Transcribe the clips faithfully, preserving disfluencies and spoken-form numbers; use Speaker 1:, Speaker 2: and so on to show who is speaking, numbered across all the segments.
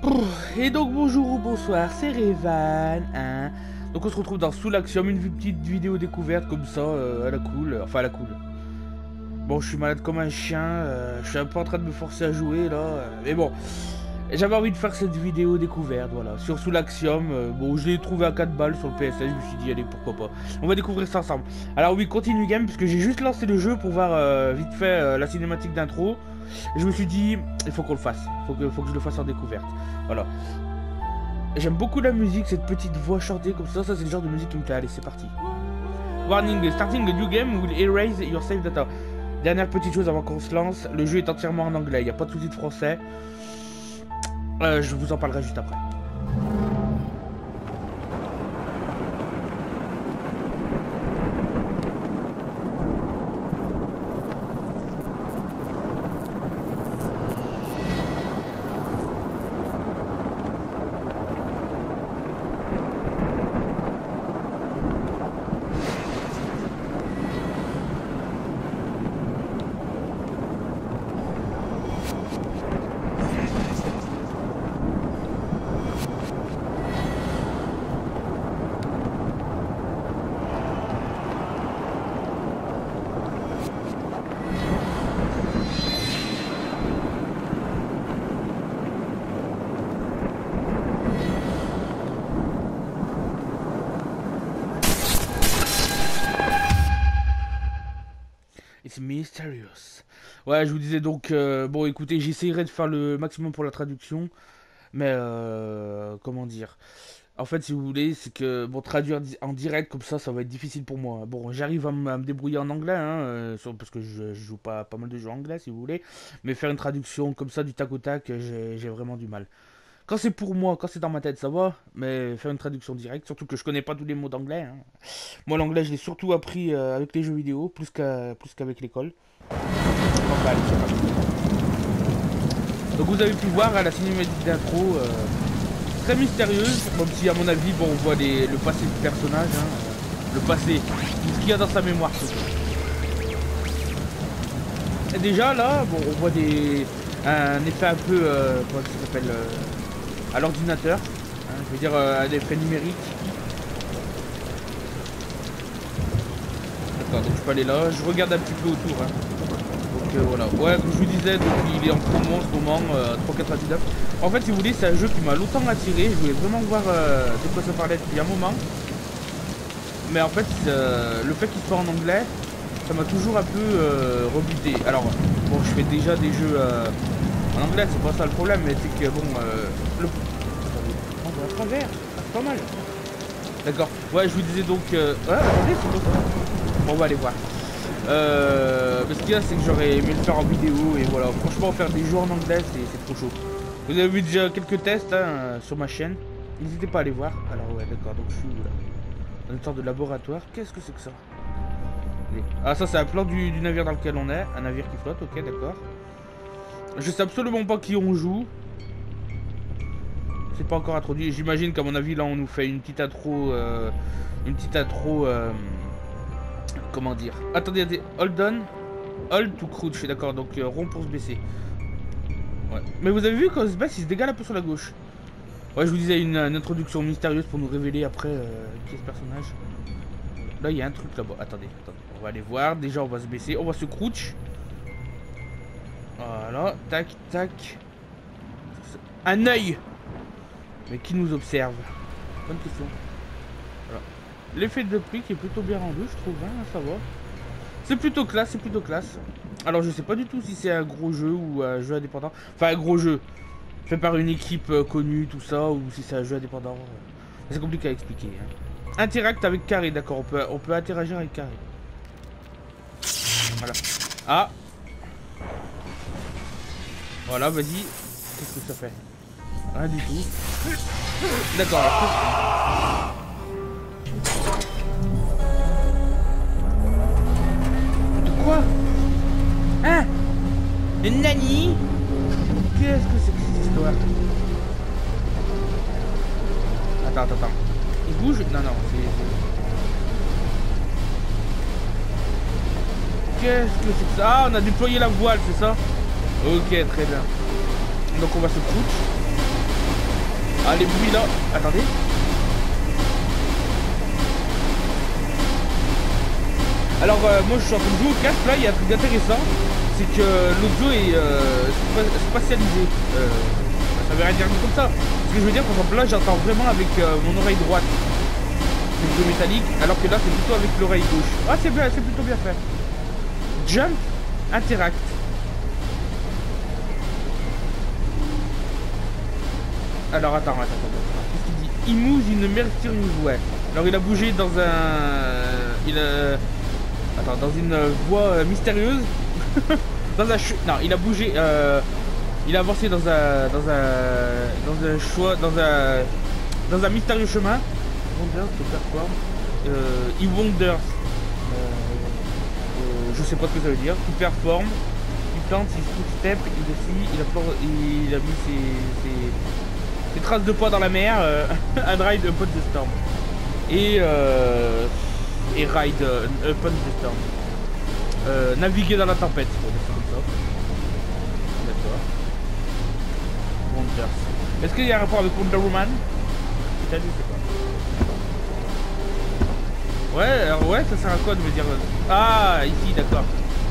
Speaker 1: Et donc bonjour ou bonsoir, c'est Revan, hein. Donc on se retrouve dans Soul Axiom, une petite vidéo découverte comme ça, euh, à la cool, enfin à la cool. Bon, je suis malade comme un chien, euh, je suis un peu en train de me forcer à jouer là, euh, mais bon, j'avais envie de faire cette vidéo découverte, voilà, sur Soul Axiom. Euh, bon, je l'ai trouvé à quatre balles sur le P S N, je me suis dit allez pourquoi pas, on va découvrir ça ensemble. Alors oui, continue game, puisque j'ai juste lancé le jeu pour voir euh, vite fait euh, la cinématique d'intro. Je me suis dit, il faut qu'on le fasse, il faut que, faut que je le fasse en découverte, voilà. J'aime beaucoup la musique, cette petite voix chantée comme ça, ça c'est le genre de musique qui me plaît. Allez, c'est parti. Warning, starting a new game will erase your save data. Dernière petite chose avant qu'on se lance, le jeu est entièrement en anglais, il n'y a pas de soucis de français. Euh, je vous en parlerai juste après. It's mysterious. Ouais, je vous disais donc, euh, bon écoutez, j'essayerai de faire le maximum pour la traduction, mais euh, comment dire, en fait si vous voulez, c'est que, bon, traduire en direct comme ça, ça va être difficile pour moi. Bon, j'arrive à, à me débrouiller en anglais, hein, euh, parce que je, je joue pas, pas mal de jeux anglais si vous voulez, mais faire une traduction comme ça du tac au tac, j'ai vraiment du mal. Quand c'est pour moi, quand c'est dans ma tête, ça va, mais faire une traduction directe, surtout que je connais pas tous les mots d'anglais, hein. Moi, l'anglais, je l'ai surtout appris euh, avec les jeux vidéo, plus qu'à, plus qu'avec l'école. Bon, bah, allez, c'est parti. Donc, vous avez pu voir à la cinématique d'intro, euh, très mystérieuse, même si, à mon avis, bon, on voit les, le passé du personnage, hein, euh, le passé, tout ce qu'il y a dans sa mémoire, surtout. Et déjà, là, bon, on voit des, un effet un peu, euh, comment ça s'appelle, euh, à l'ordinateur, hein, je veux dire euh, un effet numérique. D'accord, donc je peux aller là, je regarde un petit peu autour, hein. Donc euh, voilà, ouais, comme je vous disais, donc il est en promo en ce moment, euh, trois quatre-vingt-dix-neuf. En fait, si vous voulez, c'est un jeu qui m'a longtemps attiré, je voulais vraiment voir euh, de quoi ça parlait depuis un moment. Mais en fait, euh, le fait qu'il soit en anglais, ça m'a toujours un peu euh, rebuté. Alors, bon, je fais déjà des jeux euh, en anglais, c'est pas ça le problème, mais c'est que bon, euh, le... Attendez, on va à travers, c'est pas mal. D'accord, ouais, je vous disais donc... Euh... Ouais, attendez, c'est quoi ça? Bon, on va aller voir. Euh... Mais ce qu'il y a, c'est que j'aurais aimé le faire en vidéo, et voilà, franchement, faire des jeux en anglais, c'est trop chaud. Vous avez vu déjà quelques tests hein, sur ma chaîne, n'hésitez pas à aller voir. Alors ouais, d'accord, donc je suis où là? Dans une sorte de laboratoire, qu'est-ce que c'est que ça? Ah, ça c'est un plan du, du navire dans lequel on est, un navire qui flotte, ok, d'accord. Je sais absolument pas qui on joue. C'est pas encore introduit. J'imagine qu'à mon avis là on nous fait une petite intro, euh, une petite intro, euh, comment dire. Attendez, attendez, hold on, hold to crouch, d'accord. Donc euh, rond pour se baisser. Ouais. Mais vous avez vu quand on se baisse, il se dégale un peu sur la gauche. Ouais, je vous disais une, une introduction mystérieuse pour nous révéler après euh, qui est ce personnage. Là il y a un truc là-bas. Attendez, attendez. On va aller voir. Déjà on va se baisser, on va se crouch. Voilà, tac, tac. Un œil. Mais qui nous observe? Bonne question. Voilà. L'effet de prix qui est plutôt bien rendu, je trouve, hein, ça va. C'est plutôt classe, c'est plutôt classe. Alors je sais pas du tout si c'est un gros jeu ou un jeu indépendant. Enfin un gros jeu. Fait par une équipe euh, connue, tout ça, ou si c'est un jeu indépendant. C'est compliqué à expliquer. Hein. Interact avec Carré, d'accord, on peut, on peut interagir avec Carré. Voilà. Ah. Voilà, vas-y. Qu'est-ce que ça fait? Rien du tout. D'accord. De quoi? Hein? Le nani? Qu'est-ce que c'est que cette histoire? Attends, attends, attends. Il bouge? Non, non, c'est... Qu'est-ce que c'est que ça? Ah, on a déployé la voile, c'est ça? Ok, très bien. Donc on va se crouch. Ah, les bruits là. Attendez. Alors, euh, moi je suis en train de jouer au casque là. Il y a un truc intéressant. C'est que l'audio est euh, spatialisé. Euh, ça veut rien dire comme ça. Ce que je veux dire, par exemple, là j'entends vraiment avec euh, mon oreille droite l'audio métallique, alors que là c'est plutôt avec l'oreille gauche. Ah, c'est bien, c'est plutôt bien fait. Jump, interact. Alors attends, attends, attends. Qu'est-ce qu'il dit? Il moves in a mysterious way. Alors il a bougé dans un... Il a... Attends, dans une voie mystérieuse. Dans un ch... Non, il a bougé... Euh... Il a avancé dans un... Dans un... Dans un choix... Dans un... Dans un mystérieux chemin. Wonders to perform. Euh... He wonders. Euh... Euh... Je sais pas ce que ça veut dire. Il performe. Il plante ses footsteps. Il aussi... Il a, for... il a mis ses... ses... Des traces de pas dans la mer, euh, un ride upon the storm. Et euh, et ride euh, upon the storm. Euh, naviguer dans la tempête, pour dire ça comme ça. D'accord. Wonders. Est-ce qu'il y a un rapport avec Wonder Woman? Peut-être, je sais pas. Ouais, alors ouais, ça sert à quoi de me dire... Ah, ici, d'accord.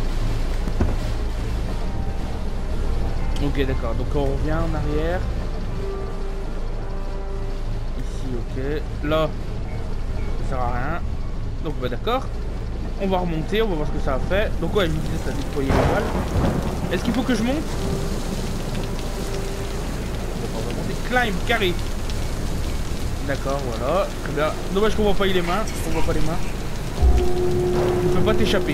Speaker 1: Ok, d'accord. Donc on revient en arrière. Ok, là ça sert à rien. Donc bah d'accord. On va remonter, on va voir ce que ça a fait. Donc ouais, je vous disais ça a déployé les balles. Est-ce qu'il faut que je monte? On va monter. Climb, carré. D'accord, voilà. Très bien. Dommage qu'on voit pas les mains. On voit pas les mains. Tu peux pas t'échapper.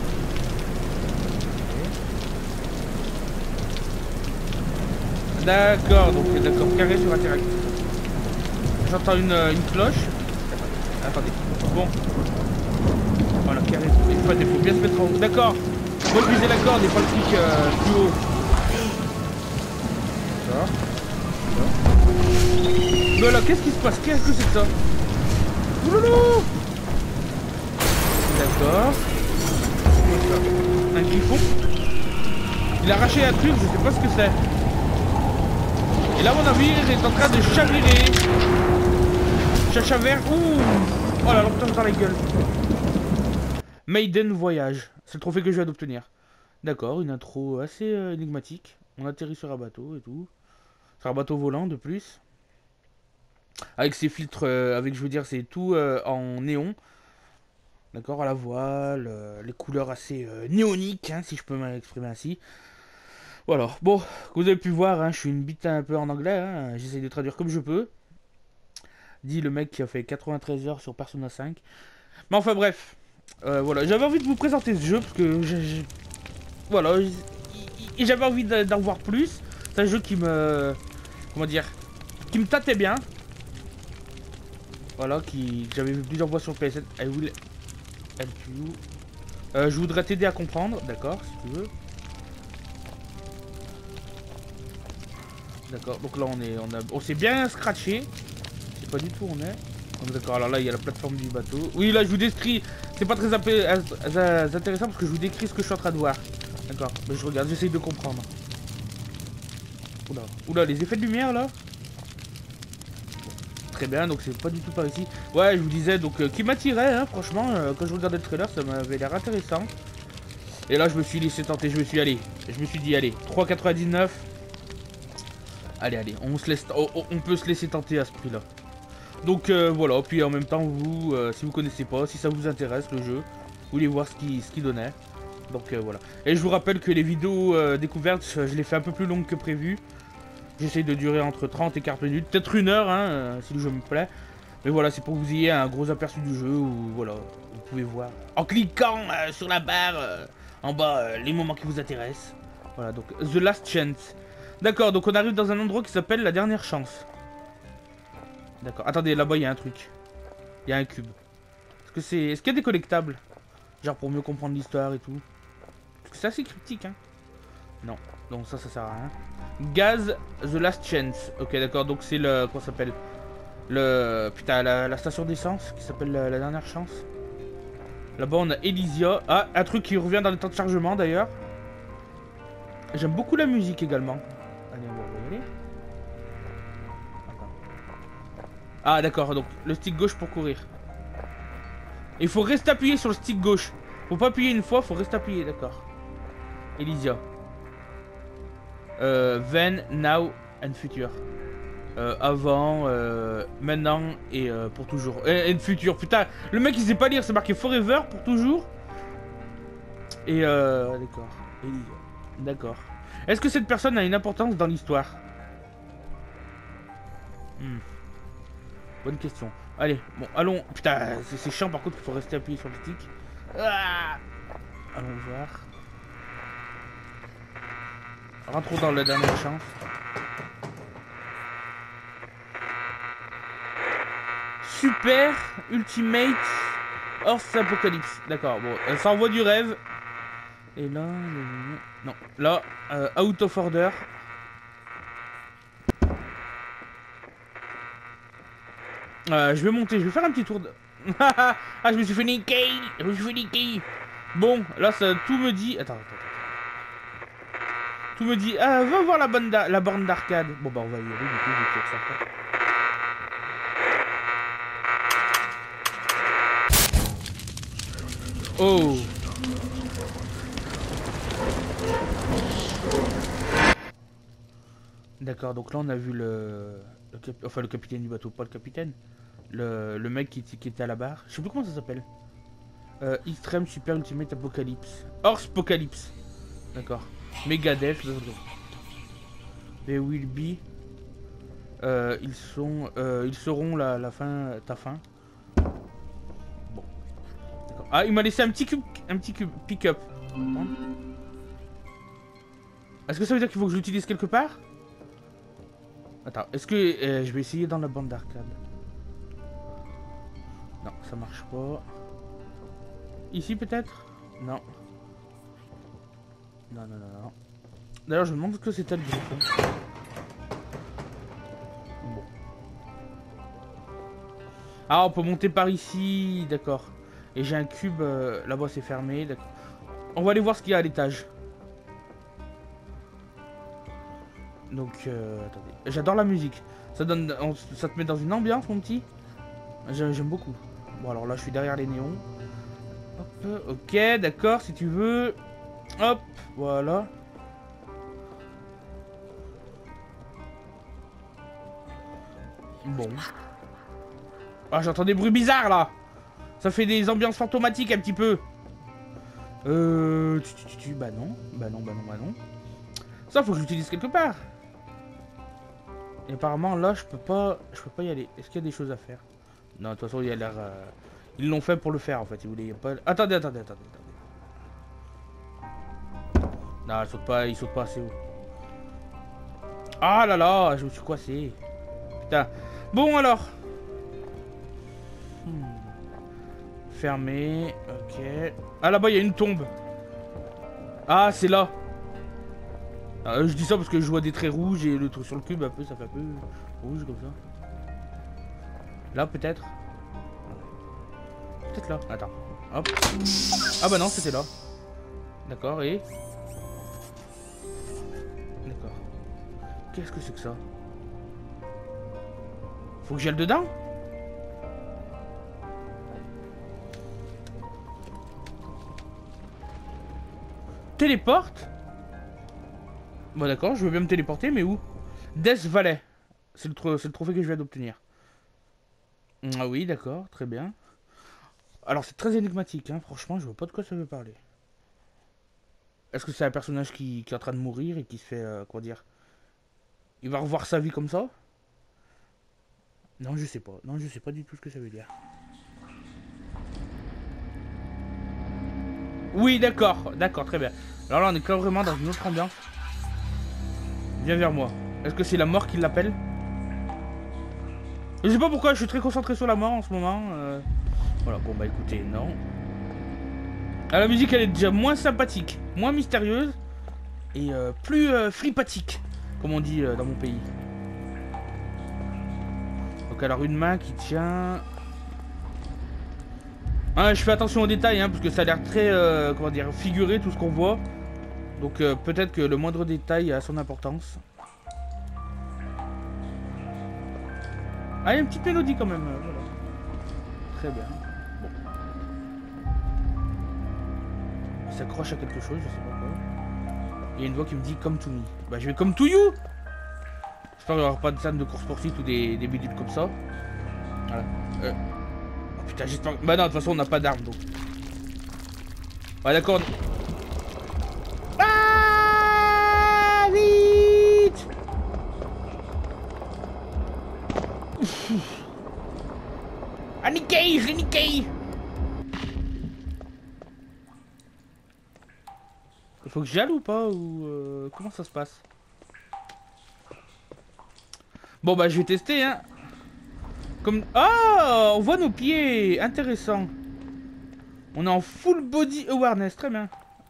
Speaker 1: D'accord, donc d'accord, carré sur interact. J'entends une, une cloche. Attendez. Bon. Voilà, carré. Il faut, il faut bien se mettre en haut. D'accord. Faut utiliser la corde et pas le truc euh, plus haut. D'accord. Mais là, qu'est-ce qui se passe? Qu'est-ce que c'est que ça? Ouloulou. D'accord. Un griffon. Il a arraché un truc, je sais pas ce que c'est. Et là, mon navire est en train de chavirer. Chacha vert. Ouh. Oh là là, putain, dans la gueule. Maiden Voyage. C'est le trophée que je viens d'obtenir. D'accord, une intro assez euh, énigmatique. On atterrit sur un bateau et tout. Sur un bateau volant de plus. Avec ses filtres, euh, avec, je veux dire, c'est tout euh, en néon. D'accord, à la voile. Euh, les couleurs assez euh, néoniques, hein, si je peux m'exprimer ainsi. Voilà, bon, comme vous avez pu voir, hein, je suis une bite un peu en anglais, hein, j'essaye de traduire comme je peux. Dit le mec qui a fait quatre-vingt-treize heures sur Persona cinq. Mais enfin bref, euh, voilà, j'avais envie de vous présenter ce jeu parce que j'ai, j'ai... voilà, j'avais envie d'en voir plus. C'est un jeu qui me, comment dire, qui me tâtait bien. Voilà, qui j'avais vu plusieurs fois sur P S sept. I will help you. Euh, je voudrais t'aider à comprendre, d'accord, si tu veux. D'accord, donc là on est, on a, on s'est bien scratché. Je sais pas du tout où on est. Oh, d'accord, alors là il y a la plateforme du bateau. Oui, là je vous décris. C'est pas très intéressant parce que je vous décris ce que je suis en train de voir. D'accord, mais je regarde, j'essaye de comprendre. Oula, oula, les effets de lumière là. Très bien, donc c'est pas du tout par ici. Ouais, je vous disais donc euh, qui m'attirait, hein, franchement. Euh, quand je regardais le trailer, ça m'avait l'air intéressant. Et là je me suis laissé tenter, je me suis allé. Je me suis dit allez, trois quatre-vingt-dix-neuf. Allez, allez, on se laisse, on, on peut se laisser tenter à ce prix-là. Donc euh, voilà, puis en même temps, vous, euh, si vous connaissez pas, si ça vous intéresse le jeu, vous voulez voir ce qu'il ce qu'il donnait. Donc euh, voilà. Et je vous rappelle que les vidéos euh, découvertes, je les fais un peu plus longues que prévu. J'essaye de durer entre trente et quarante minutes, peut-être une heure, hein, euh, si le jeu me plaît. Mais voilà, c'est pour que vous ayez un gros aperçu du jeu, où voilà, vous pouvez voir, en cliquant euh, sur la barre, euh, en bas, euh, les moments qui vous intéressent. Voilà, donc The Last Chance. D'accord, donc on arrive dans un endroit qui s'appelle la dernière chance. D'accord, attendez, là-bas il y a un truc. Il y a un cube. Est-ce que c'est, est-ce qu'il y a des collectables? Genre pour mieux comprendre l'histoire et tout. Parce que c'est assez cryptique, hein. Non, donc ça, ça sert à rien. Gaz, The Last Chance. Ok, d'accord, donc c'est le, comment ça s'appelle? Le, putain, la, la station d'essence qui s'appelle la, la dernière chance. Là-bas on a Elysia. Ah, un truc qui revient dans le temps de chargement d'ailleurs. J'aime beaucoup la musique également. Allez, on va y aller. Attends. Ah d'accord, donc le stick gauche pour courir. Il faut rester appuyé sur le stick gauche. Faut pas appuyer une fois, faut rester appuyé, d'accord. Elysia. Euh, then, now and future. Euh, avant, euh, maintenant et euh, pour toujours. Et, et futur, putain, le mec il sait pas lire, c'est marqué forever pour toujours. Et euh, d'accord. Elysia. D'accord. Est-ce que cette personne a une importance dans l'histoire? hmm. Bonne question. Allez, bon, allons. Putain, c'est chiant par contre, il faut rester appuyé sur le stick. Ah, allons voir. Rentrons dans la dernière chance. Super Ultimate Earth Apocalypse. D'accord, bon, ça envoie du rêve. Et là, non, là, euh, Out of Order. Euh, je vais monter, je vais faire un petit tour de... Ah, je me suis fait niquer. Je me suis fait niquer. Bon, là, ça, tout me dit... Attends, attends, attends. Tout me dit... Ah, va voir la, bande la borne d'arcade. Bon, bah, on va y aller, du coup, je vais faire ça. Oh. D'accord, donc là, on a vu le... le cap... Enfin, le capitaine du bateau, pas le capitaine. Le, le mec qui, qui était à la barre. Je sais plus comment ça s'appelle. Euh, Extreme Super Ultimate Apocalypse. Horse Apocalypse. D'accord. Megadeth. They will be. Euh, ils sont. Euh, ils seront la, la fin. Ta fin. Bon. D'accord. Ah, il m'a laissé un petit cube. Un petit cube. Pick-up. Est-ce que ça veut dire qu'il faut que je l'utilise quelque part? Attends, est-ce que. Euh, je vais essayer dans la bande d'arcade. Non, ça marche pas. Ici peut-être? Non. Non, non, non, non. D'ailleurs, je me demande ce que c'était le griffon. Bon. Ah, on peut monter par ici, d'accord. Et j'ai un cube, euh, là-bas c'est fermé, d'accord. On va aller voir ce qu'il y a à l'étage. Donc, euh, attendez. J'adore la musique. Ça donne, on, ça te met dans une ambiance, mon petit. J'aime beaucoup. Bon, alors là, je suis derrière les néons. Hop, ok, d'accord, si tu veux. Hop, voilà. Bon. Ah, j'entends des bruits bizarres, là. Ça fait des ambiances fantomatiques, un petit peu. Euh... Tu, tu, tu, bah non, bah non, bah non, bah non. Ça, faut que j'utilise quelque part. Et apparemment, là, je peux pas... Je peux pas y aller. Est-ce qu'il y a des choses à faire? Non, de toute façon, il y a l'air... Euh... Ils l'ont fait pour le faire, en fait. Ils voulaient pas... Attendez, attendez, attendez, attendez. Non, il saute pas, il saute pas assez haut. Ah là là, je me suis coincé. Putain. Bon, alors. Hmm. Fermé. Ok. Ah, là-bas, il y a une tombe. Ah, c'est là. Euh, je dis ça parce que je vois des traits rouges et le truc sur le cube, un peu, ça fait un peu rouge comme ça. Là, peut-être. Peut-être là. Attends. Hop. Ah bah non, c'était là. D'accord, et... D'accord. Qu'est-ce que c'est que ça? Faut que j'aille dedans? Téléporte? Bon d'accord, je veux bien me téléporter, mais où? Death Valley. C'est le, le trophée que je viens d'obtenir. Ah oui, d'accord, très bien. Alors c'est très énigmatique, hein. Franchement, je vois pas de quoi ça veut parler. Est-ce que c'est un personnage qui, qui est en train de mourir et qui se fait, euh, quoi dire? Il va revoir sa vie comme ça? Non, je sais pas. Non, je sais pas du tout ce que ça veut dire. Oui, d'accord, d'accord, très bien. Alors là, on est carrément dans une autre ambiance. Viens vers moi. Est-ce que c'est la mort qui l'appelle? Je sais pas pourquoi, je suis très concentré sur la mort en ce moment. Euh... Voilà, bon bah écoutez, non. Ah, la musique, elle est déjà moins sympathique, moins mystérieuse et euh, plus euh, fripatique, comme on dit euh, dans mon pays. Donc alors une main qui tient... Ah, je fais attention aux détails, hein, parce que ça a l'air très, euh, comment dire, figuré tout ce qu'on voit. Donc euh, peut-être que le moindre détail a son importance. Ah, il y a une petite mélodie quand même. Euh, voilà. Très bien. Bon. Il s'accroche à quelque chose, je sais pas quoi. Il y a une voix qui me dit come to me. Bah, je vais come to you. J'espère qu'il n'y aura pas de scène de course-poursuite ou des, des bidules comme ça. Voilà. Euh... Oh, putain, j'espère. Bah, non, de toute façon, on n'a pas d'armes donc. Ouais, d'accord. Ah, vite. Ah, niqué, je l'ai niqué. Il faut que j'y aille ou pas, ou euh, comment ça se passe? Bon bah je vais tester hein. Comme... Ah, on voit nos pieds. Intéressant. On est en full body awareness, très bien.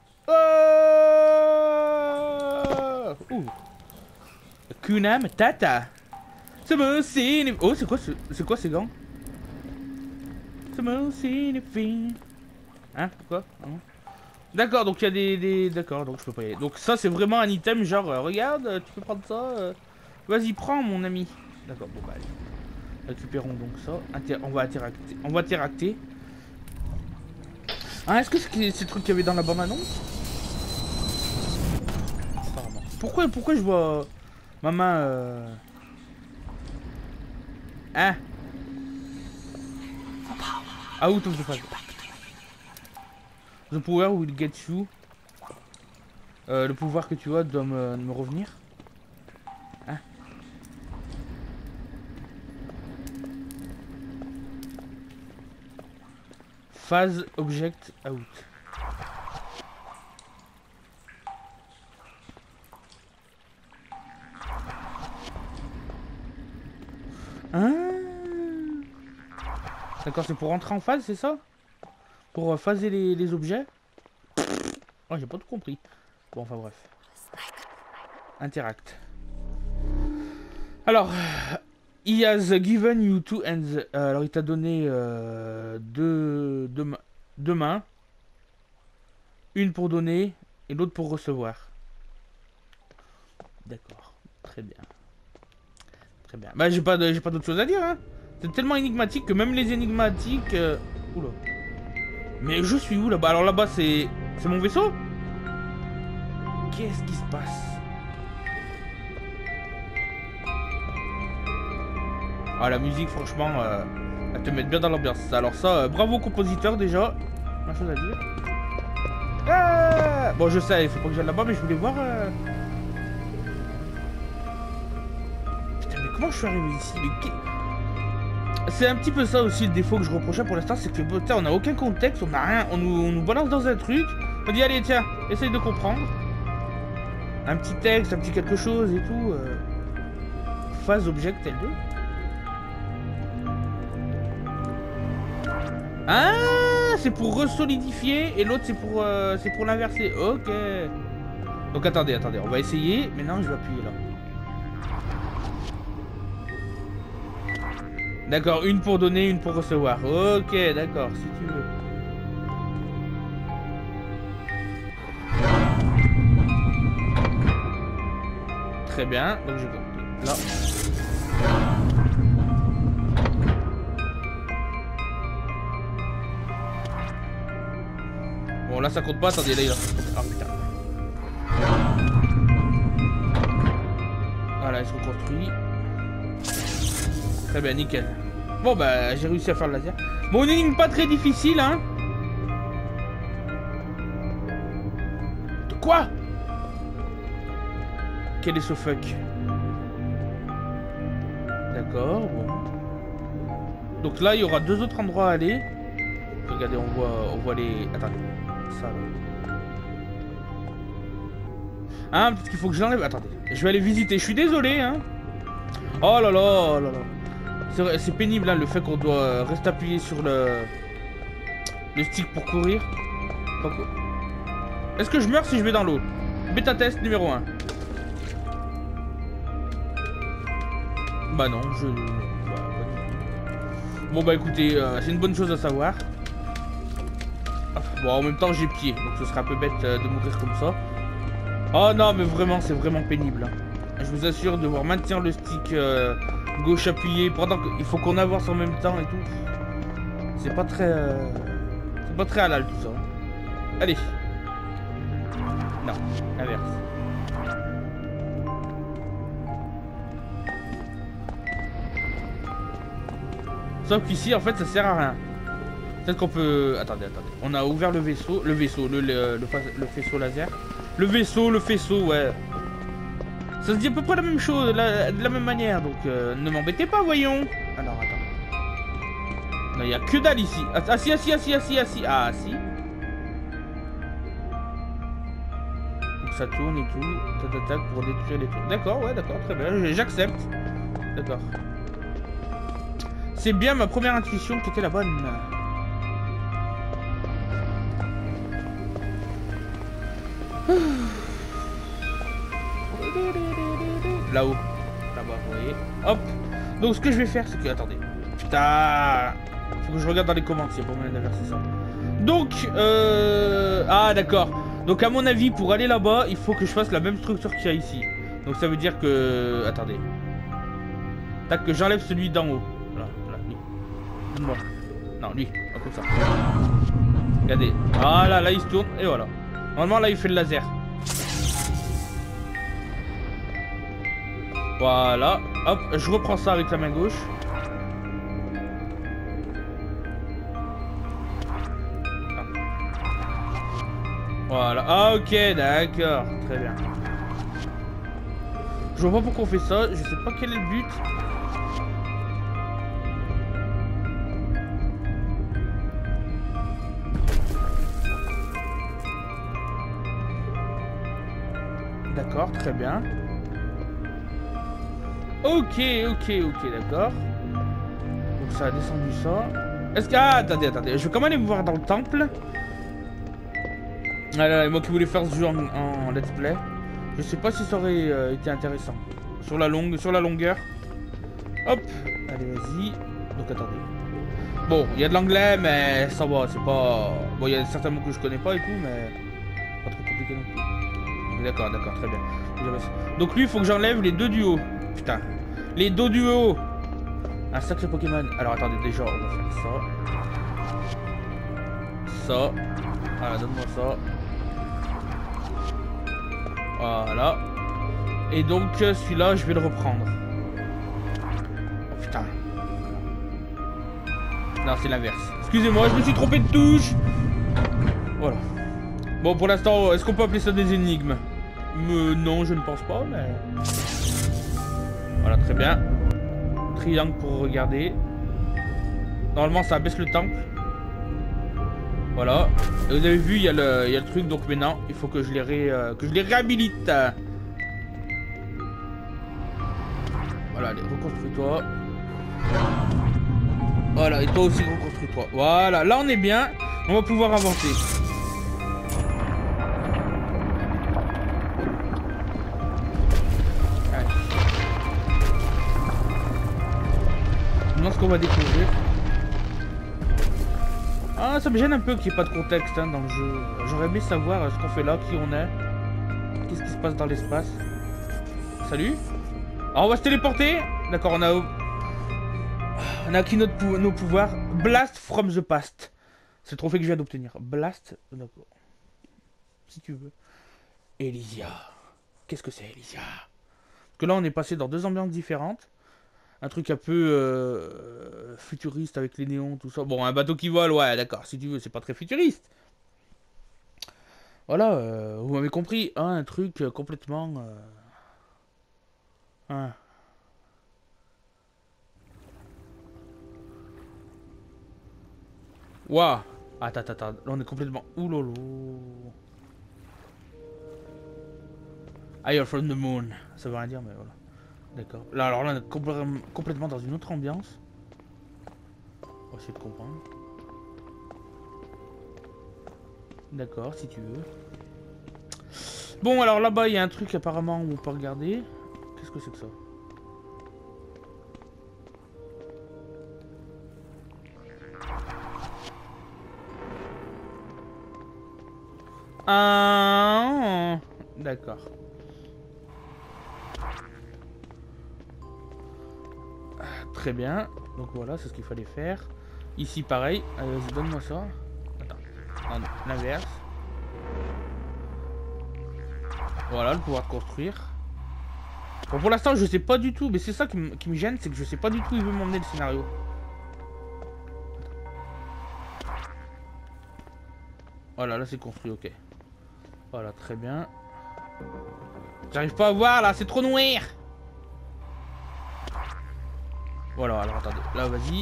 Speaker 1: Oh, ouh. Kunam Tata. C'est bon, c'est... Oh, c'est quoi, c'est quoi ces gants? C'est bon, c'est... Hein, quoi? D'accord, donc il y a des... des... D'accord, donc je peux pas y aller. Donc ça, c'est vraiment un item, genre, euh, regarde, tu peux prendre ça. Euh... Vas-y, prends, mon ami. D'accord, bon, bah, allez. Récupérons donc ça. Inter on va interacter. On va interacter. Ah, est-ce que c'est le truc qu'il y avait dans la bande-annonce? Apparemment. Pourquoi, pourquoi je vois ma main euh... Hein? Out of the fight. The power will get you. Euh, le pouvoir que tu as doit me, me revenir. Hein? Phase object out. Hein? D'accord, c'est pour rentrer en phase, c'est ça? Pour euh, phaser les, les objets? Oh, j'ai pas tout compris. Bon, enfin bref. Interact. Alors, he has given you two hands. Euh, alors, il t'a donné euh, deux, deux, ma deux mains. Une pour donner et l'autre pour recevoir. D'accord, très bien. Très bien. Bah, j'ai pas de, j'ai pas d'autre chose à dire, hein. C'est tellement énigmatique que même les énigmatiques... Euh... Oula. Mais je suis où là-bas? Alors là-bas, c'est... C'est mon vaisseau? Qu'est-ce qui se passe? Ah, la musique, franchement, euh, elle te met bien dans l'ambiance. Alors ça, euh, bravo compositeur déjà. Pas chose à dire. Ah, bon, je sais, il faut pas que j'aille là-bas, mais je voulais voir... Euh... Putain, mais comment je suis arrivé ici? Mais... C'est un petit peu ça aussi le défaut que je reprochais pour l'instant, c'est que putain, on n'a aucun contexte, on n'a rien, on nous, on nous balance dans un truc, on dit allez tiens, essaye de comprendre. Un petit texte, un petit quelque chose et tout. Euh... Phase object L deux. Ah, c'est pour resolidifier et l'autre c'est pour euh, c'est pour l'inverser. Ok. Donc attendez, attendez, on va essayer. Maintenant je vais appuyer là. D'accord, une pour donner, une pour recevoir. Ok, d'accord, si tu veux. Très bien, donc je compte. Là. Bon, là ça compte pas, attendez, là il a... Ah putain. Voilà, il se reconstruit. Très bien, nickel. Bon bah j'ai réussi à faire le laser. Bon, une énigme pas très difficile hein. De quoi? Quel est ce fuck? D'accord, bon. Donc là il y aura deux autres endroits à aller. Regardez, on voit, on voit les... Attendez, ça là. Ah, peut-être qu'il faut que je l'enlève. Attendez, je vais aller visiter, je suis désolé hein. Oh là là, oh là là. C'est pénible hein, le fait qu'on doit rester appuyé sur le le stick pour courir. Est-ce que je meurs si je vais dans l'eau? Bêta test numéro un. Bah non, je... Bah, bon bah écoutez, euh, c'est une bonne chose à savoir. Bon, en même temps j'ai pied, donc ce serait un peu bête euh, de mourir comme ça. Oh non, mais vraiment, c'est vraiment pénible. Hein. Je vous assure, devoir maintenir le stick... Euh... Gauche appuyée, pendant qu'il faut qu'on avance en même temps et tout. C'est pas très... Euh... C'est pas très halal tout ça. Allez. Non, inverse. Sauf qu'ici, en fait, ça sert à rien. Peut-être qu'on peut... Attendez, attendez. On a ouvert le vaisseau. Le vaisseau, le, le, le, le faisceau laser. Le vaisseau, le faisceau, ouais. Ça se dit à peu près la même chose, la, de la même manière. Donc, euh, ne m'embêtez pas, voyons. Alors, attends. Non, il n'y a que dalle ici. Ah, si, ah, si, ah, si, ah, si, ah, si. Ah, si. Donc, ça tourne et tout. Tac, tac, tac, pour détruire les trucs. D'accord, ouais, d'accord, très bien. J'accepte. D'accord. C'est bien ma première intuition qui était la bonne. Là-haut. Là-bas, vous voyez. Hop. Donc ce que je vais faire, c'est que... Attendez. Putain. Faut que je regarde dans les commandes s'il y a pas moyen d'inverser ça. Donc, euh... Ah, d'accord. Donc à mon avis, pour aller là-bas, il faut que je fasse la même structure qu'il y a ici. Donc ça veut dire que... Attendez. Tac, que j'enlève celui d'en haut. Là, là, lui. Moi. Non, lui. Pas comme ça. Regardez. Voilà, là il se tourne. Et voilà. Normalement, là il fait le laser. Voilà. Hop, je reprends ça avec la main gauche. Ah. Voilà. Ah, ok, d'accord. Très bien. Je vois pas pourquoi on fait ça. Je sais pas quel est le but. D'accord, très bien. Ok, ok, ok, d'accord. Donc ça a descendu ça. Est-ce que... Ah, attendez, attendez. Je vais quand même aller me voir dans le temple. Ah là, moi qui voulais faire ce jeu en, en let's play. Je sais pas si ça aurait euh, été intéressant. Sur la longue, sur la longueur. Hop. Allez, vas-y. Donc attendez. Bon, il y a de l'anglais, mais ça va, c'est pas... Bon, il y a certains mots que je connais pas et tout, mais... Pas trop compliqué non plus. D'accord, d'accord, très bien. Donc lui, il faut que j'enlève les deux du haut. Putain. Les dos du haut. Un sacré Pokémon. Alors attendez, déjà, on va faire ça. Ça. Voilà, donne-moi ça. Voilà. Et donc, celui-là, je vais le reprendre. Oh putain. Non, c'est l'inverse. Excusez-moi, je me suis trompé de touche. Voilà. Bon, pour l'instant, est-ce qu'on peut appeler ça des énigmes? Me... Non, je ne pense pas, mais... Voilà, très bien. Triangle pour regarder. Normalement, ça baisse le temple. Voilà. Et vous avez vu, il y, a le... il y a le truc, donc maintenant, il faut que je les, ré... que je les réhabilite. Voilà, allez, reconstruis-toi. Voilà, et toi aussi, reconstruis-toi. Voilà, là, on est bien. On va pouvoir avancer. Ce qu'on va découvrir. Ah, ça me gêne un peu qu'il n'y ait pas de contexte hein, dans le jeu. J'aurais aimé savoir ce qu'on fait là, qui on est, qu'est-ce qui se passe dans l'espace. Salut. Alors on va se téléporter. D'accord, on a on a acquis notre pou... nos pouvoirs. Blast from the past. C'est le trophée que je viens d'obtenir. Blast. D'accord. Si tu veux. Elysia. Qu'est-ce que c'est Elysia? Parce que là on est passé dans deux ambiances différentes. Un truc un peu euh, futuriste avec les néons, tout ça. Bon, un bateau qui vole, ouais, d'accord, si tu veux, c'est pas très futuriste. Voilà, euh, vous m'avez compris. Hein, un truc complètement... Euh... Hein. Waouh. Attends, attends, attends. Là, on est complètement... Oulolo. Higher from the moon. Ça veut rien dire, mais voilà. D'accord. Là, alors là, on est compl complètement dans une autre ambiance. On va essayer de comprendre. D'accord, si tu veux. Bon, alors là-bas, il y a un truc apparemment où on peut regarder. Qu'est-ce que c'est que ça? Ah, d'accord. Très bien. Donc voilà, c'est ce qu'il fallait faire. Ici, pareil. Allez, vas-y, donne-moi ça. Attends. Non, non, l'inverse. Voilà, le pouvoir de construire. Bon, pour l'instant, je sais pas du tout. Mais c'est ça qui, qui me gêne, c'est que je sais pas du tout où il veut m'emmener le scénario. Voilà, là, c'est construit, ok. Voilà, très bien. J'arrive pas à voir, là, c'est trop noir. Voilà, alors attendez. Là, vas-y.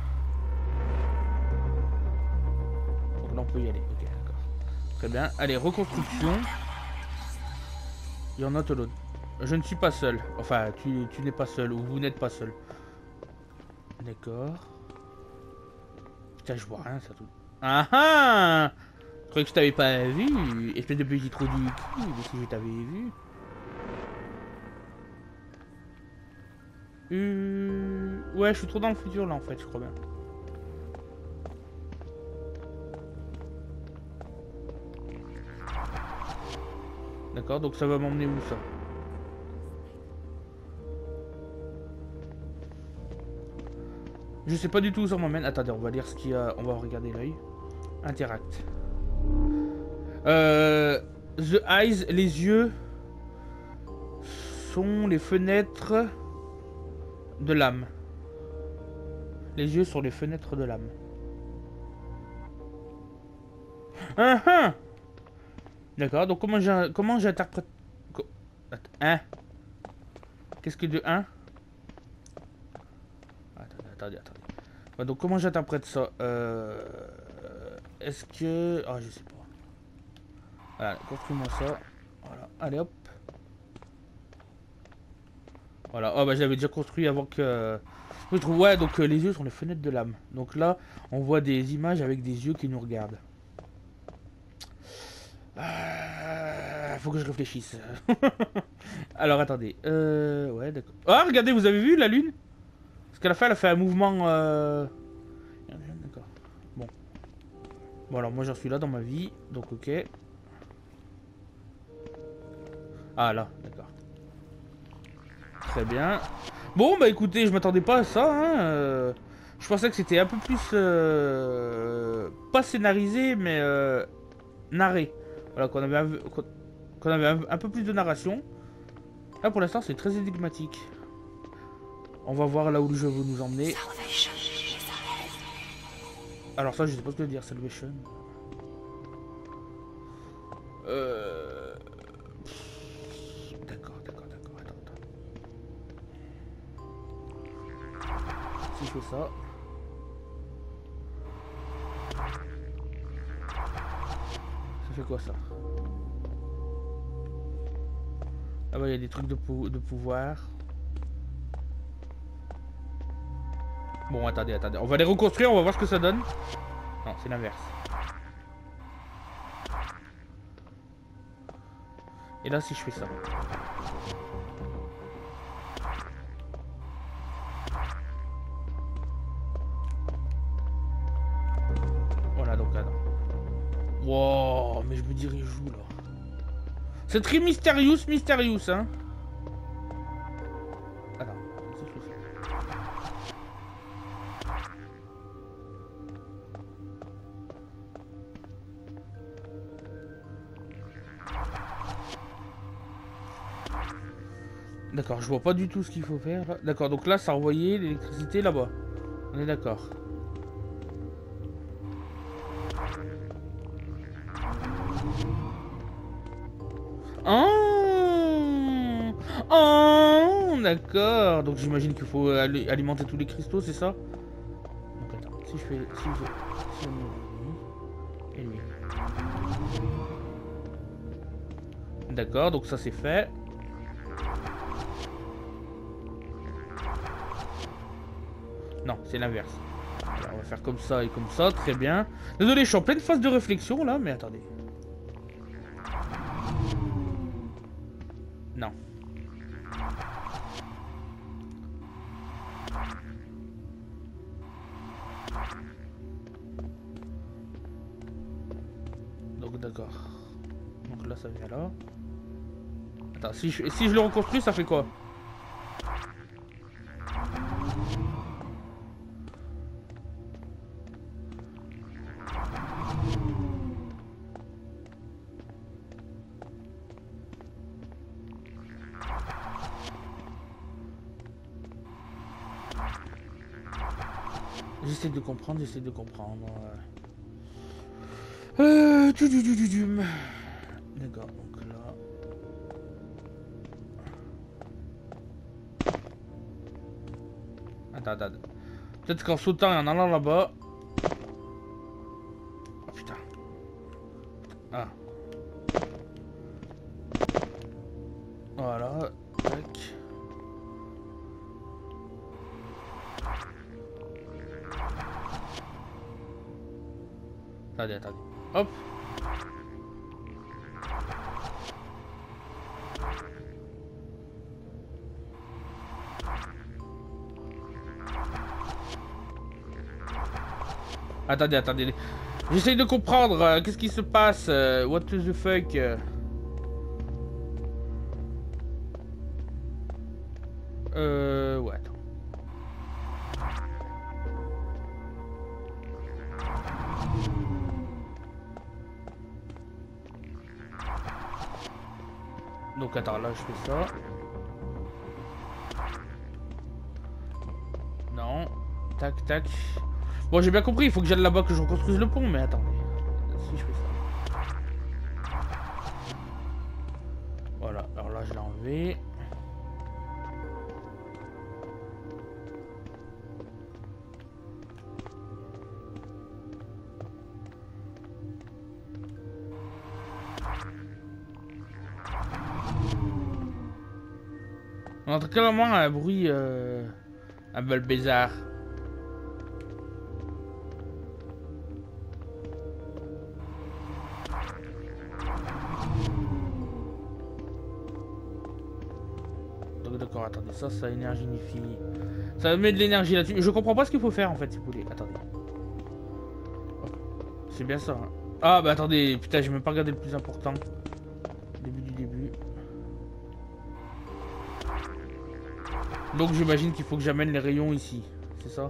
Speaker 1: Donc là, on peut y aller. Ok, d'accord. Très bien. Allez, reconstruction. Il y en a l'autre. Je ne suis pas seul. Enfin, tu, tu n'es pas seul. Ou vous n'êtes pas seul. D'accord. Putain, je vois rien, ça tout. Ah ah! Je croyais que je t'avais pas vu. Espèce de petit trou du cul. Mais si je t'avais vu. Euh... Ouais, je suis trop dans le futur là en fait, je crois bien. D'accord, donc ça va m'emmener où ça? Je sais pas du tout où ça m'emmène. Attendez, on va lire ce qu'il y a. On va regarder l'œil. Interact. Euh, the eyes, les yeux, sont les fenêtres de l'âme. Les yeux sont les fenêtres de l'âme. Ah ah. D'accord, donc comment j'ai comment j'interprète... Hein? Qu'est-ce que de un? Attendez, attendez, attendez. Ouais, donc comment j'interprète ça? euh... Est-ce que... Ah, je sais pas. Voilà, construis-moi ça. Voilà, allez hop. Voilà, oh bah j'avais déjà construit avant que... Je trouve, ouais, donc euh, les yeux sont les fenêtres de l'âme. Donc là, on voit des images avec des yeux qui nous regardent. Euh, faut que je réfléchisse. Alors attendez. Euh, ouais, d'accord. Ah, regardez, vous avez vu la lune? Parce qu'à la fin, elle a fait un mouvement... Euh... D'accord. Bon. Bon, alors moi j'en suis là dans ma vie. Donc ok. Ah là, d'accord. Très bien. Bon, bah écoutez, je m'attendais pas à ça. Hein. Euh, je pensais que c'était un peu plus... Euh, pas scénarisé, mais euh, narré. Voilà, qu'on avait, un, qu'on avait un, un peu plus de narration. Là, pour l'instant, c'est très énigmatique. On va voir là où le jeu veut nous emmener. Alors ça, je sais pas ce que veut dire, Salvation. Euh... D'accord, d'accord, d'accord. Attends, attends. Si je fais ça... Ça fait quoi ça? Ah bah il y a des trucs de, pou de pouvoir. Bon attendez, attendez. On va les reconstruire, on va voir ce que ça donne. Non, c'est l'inverse. Et là si je fais ça. Voilà donc là. Wow, mais je me dirige où là? C'est très mystérieux, mystérieux, hein. Attends, si je fais ça. D'accord, je vois pas du tout ce qu'il faut faire. D'accord, donc là, ça a envoyé l'électricité là-bas. On est d'accord. Oh, oh d'accord. Donc j'imagine qu'il faut alimenter tous les cristaux, c'est ça? Donc attends, si je fais... Si je... Si on... Et lui. D'accord, donc ça c'est fait. Non, c'est l'inverse. On va faire comme ça et comme ça, très bien. Désolé, je suis en pleine phase de réflexion là, mais attendez. Non. Donc d'accord. Donc là ça vient là. Attends, si je, si je le reconstruis, ça fait quoi? J'essaie de comprendre, j'essaie de comprendre. Euh... du, du, du, du, du. D'accord, donc là... Attends, attends. Peut-être qu'en sautant et en allant là-bas... Oh putain. Ah. Voilà. Tac. Attendez, attendez. Hop. Attendez, attendez. J'essaye de comprendre. Euh, Qu'est-ce qui se passe euh, What the fuck euh... euh... Ouais, attends. Donc attends, là je fais ça. Non. Tac, tac. Bon, j'ai bien compris, il faut que j'aille là-bas, que je reconstruise le pont, mais attendez. Si je fais ça. Voilà, alors là je l'ai enlevé. On entend clairement un bruit euh, un peu bizarre. Donc d'accord, attendez, ça, ça énerginifie. Ça met de l'énergie là-dessus. Je comprends pas ce qu'il faut faire en fait, si vous voulez. Attendez. C'est bien ça. Hein. Ah bah attendez, putain, j'ai même pas regardé le plus important. Début du début. Donc j'imagine qu'il faut que j'amène les rayons ici, c'est ça?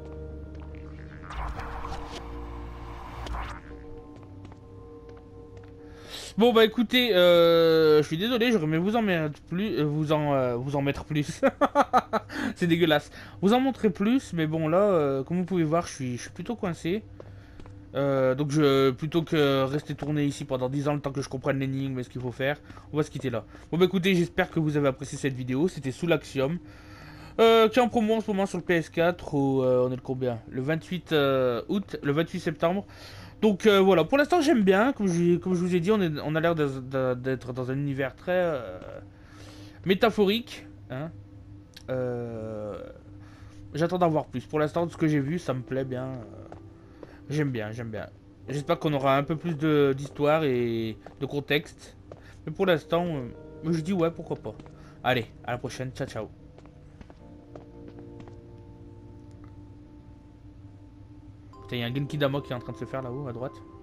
Speaker 1: Bon bah écoutez, euh, je suis désolé, j'aurais aimé vous en mettre plus, euh, vous en, euh, vous en mettre plus. C'est dégueulasse. Vous en montrer plus, mais bon là, euh, comme vous pouvez voir, je suis, je suis plutôt coincé. Euh, donc je, plutôt que rester tourné ici pendant dix ans le temps que je comprenne l'énigme et ce qu'il faut faire, on va se quitter là. Bon bah écoutez, j'espère que vous avez apprécié cette vidéo, c'était sous l'Axiom. Euh, qui est en promo en ce moment sur le P S quatre, où, euh, on est le combien? Le vingt-huit euh, août, le vingt-huit septembre. Donc euh, voilà, pour l'instant j'aime bien, comme je, comme je vous ai dit, on, est, on a l'air d'être dans un univers très euh, métaphorique. Hein. Euh, J'attends d'en voir plus. Pour l'instant, ce que j'ai vu, ça me plaît bien. Euh, j'aime bien, j'aime bien. J'espère qu'on aura un peu plus d'histoire et de contexte. Mais pour l'instant, euh, je dis ouais, pourquoi pas. Allez, à la prochaine, ciao ciao. Putain, il y a un Genki Dama qui est en train de se faire là-haut à droite.